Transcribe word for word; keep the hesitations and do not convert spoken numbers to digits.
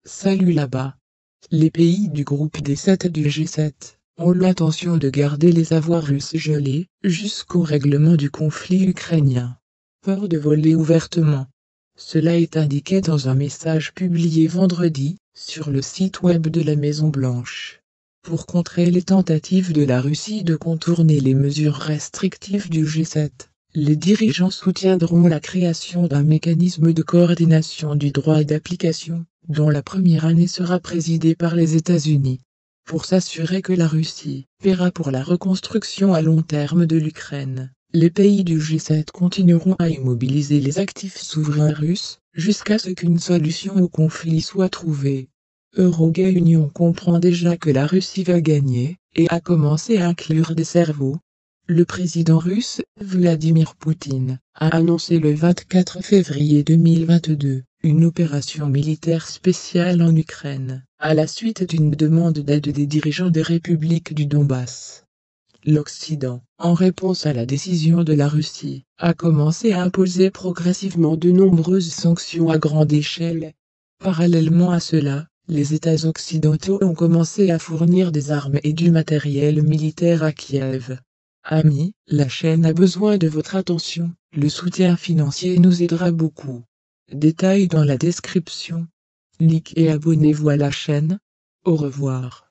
Salut là-bas. Les pays du groupe des sept et du G sept ont l'intention de garder les avoirs russes gelés jusqu'au règlement du conflit ukrainien. Peur de voler ouvertement. Cela est indiqué dans un message publié vendredi sur le site web de la Maison-Blanche. Pour contrer les tentatives de la Russie de contourner les mesures restrictives du G sept, les dirigeants soutiendront la création d'un mécanisme de coordination du droit d'application, dont la première année sera présidée par les États-Unis, pour s'assurer que la Russie paiera pour la reconstruction à long terme de l'Ukraine. Les pays du G sept continueront à immobiliser les actifs souverains russes, jusqu'à ce qu'une solution au conflit soit trouvée. Eurogay Union comprend déjà que la Russie va gagner, et a commencé à inclure des cerveaux. Le président russe, Vladimir Poutine, a annoncé le vingt-quatre février deux mille vingt-deux, une opération militaire spéciale en Ukraine, à la suite d'une demande d'aide des dirigeants des républiques du Donbass. L'Occident, en réponse à la décision de la Russie, a commencé à imposer progressivement de nombreuses sanctions à grande échelle. Parallèlement à cela, les États occidentaux ont commencé à fournir des armes et du matériel militaire à Kiev. Amis, la chaîne a besoin de votre attention, le soutien financier nous aidera beaucoup. Détails dans la description. Likez et abonnez-vous à la chaîne. Au revoir.